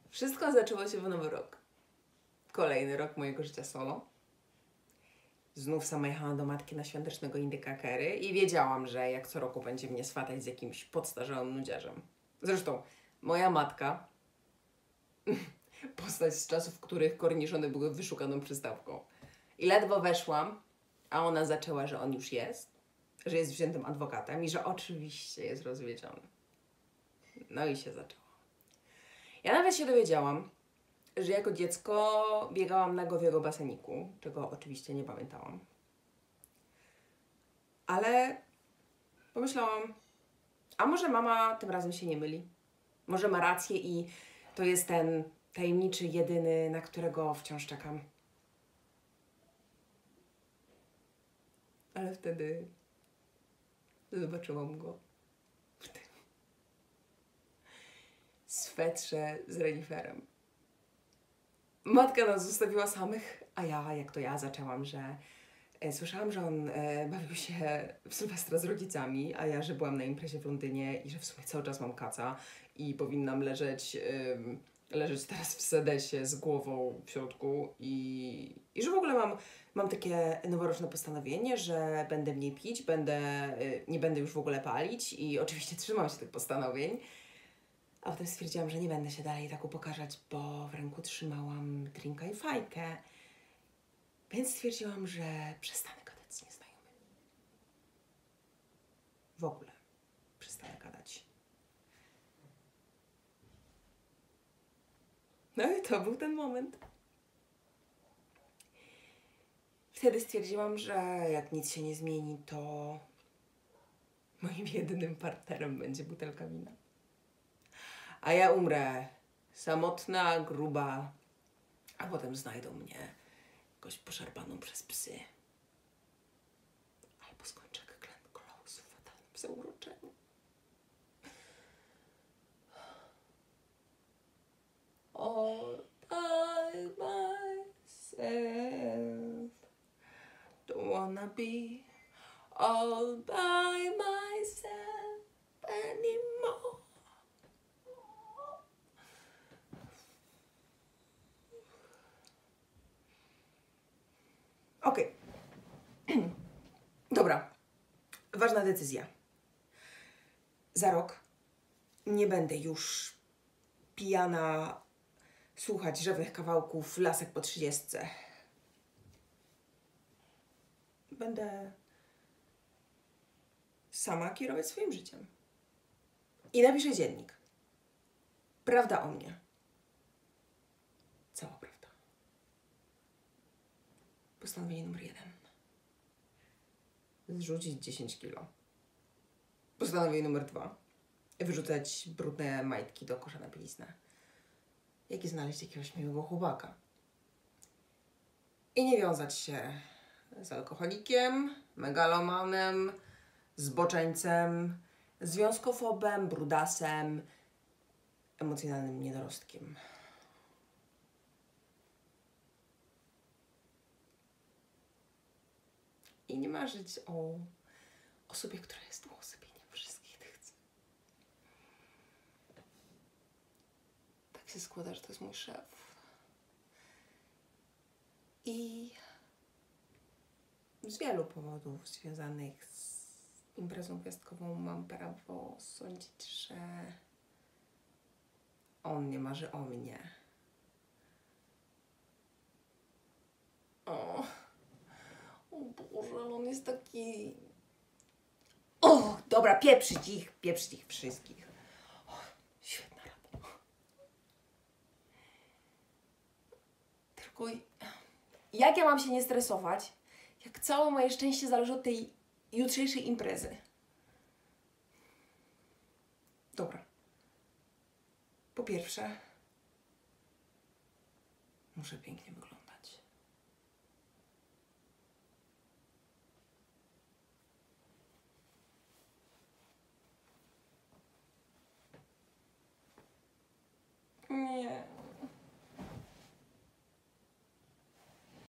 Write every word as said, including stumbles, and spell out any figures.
Wszystko zaczęło się w nowy rok. Kolejny rok mojego życia solo. Znów sama jechałam do matki na świątecznego indyka curry i wiedziałam, że jak co roku będzie mnie swatać z jakimś podstarzałym nudziarzem. Zresztą moja matka, postać z czasów, w których korniszony były wyszukaną przystawką. I ledwo weszłam, a ona zaczęła, że on już jest, że jest wziętym adwokatem i że oczywiście jest rozwiedziony. No i się zaczęło. Ja nawet się dowiedziałam, że jako dziecko biegałam nago w jego baseniku, czego oczywiście nie pamiętałam. Ale pomyślałam, a może mama tym razem się nie myli? Może ma rację i to jest ten tajemniczy, jedyny, na którego wciąż czekam. Ale wtedy zobaczyłam go w tym swetrze z reniferem. Matka nas zostawiła samych, a ja, jak to ja, zaczęłam, że e, słyszałam, że on e, bawił się w Sylwestra z rodzicami, a ja, że byłam na imprezie w Londynie i że w sumie cały czas mam kaca i powinnam leżeć, e, leżeć teraz w sedesie z głową w środku i, i że w ogóle mam, mam takie noworoczne postanowienie, że będę mniej pić, będę, e, nie będę już w ogóle palić i oczywiście trzymam się tych postanowień. A potem stwierdziłam, że nie będę się dalej tak upokarzać, bo w ręku trzymałam drinka i fajkę. Więc stwierdziłam, że przestanę gadać z nieznajomymi. W ogóle przestanę gadać. No i to był ten moment. Wtedy stwierdziłam, że jak nic się nie zmieni, to moim jedynym partnerem będzie butelka wina. A ja umrę samotna, gruba, a potem znajdą mnie jakoś poszarpaną przez psy. Albo skończę jak Glenn Close w fatalnym zauroczeniu. All by myself, don't wanna be all by myself anymore. Okej. Okay. Dobra. Ważna decyzja. Za rok nie będę już pijana słuchać rzewnych kawałków lasek po trzydziestce. Będę sama kierować swoim życiem. I napiszę dziennik. Prawda o mnie. Cała prawda. Postanowienie numer jeden. Zrzucić dziesięć kilo. Postanowienie numer dwa. Wyrzucać brudne majtki do kosza na bieliznę. Jak i znaleźć jakiegoś miłego chłopaka. I nie wiązać się z alkoholikiem, megalomanem, zboczeńcem, związkofobem, brudasem, emocjonalnym niedorostkiem. I nie marzyć o osobie, która jest uosobieniem wszystkich tych cech. Tak się składa, że to jest mój szef. I z wielu powodów związanych z imprezą gwiazdkową mam prawo sądzić, że on nie marzy o mnie. O, o Boże, ale on jest taki... O, dobra, pieprzyć ich, pieprzyć ich wszystkich. O, świetna rada. Tylko jak ja mam się nie stresować, jak całe moje szczęście zależy od tej jutrzejszej imprezy? Dobra. Po pierwsze, muszę pięknie wyglądać. Nie.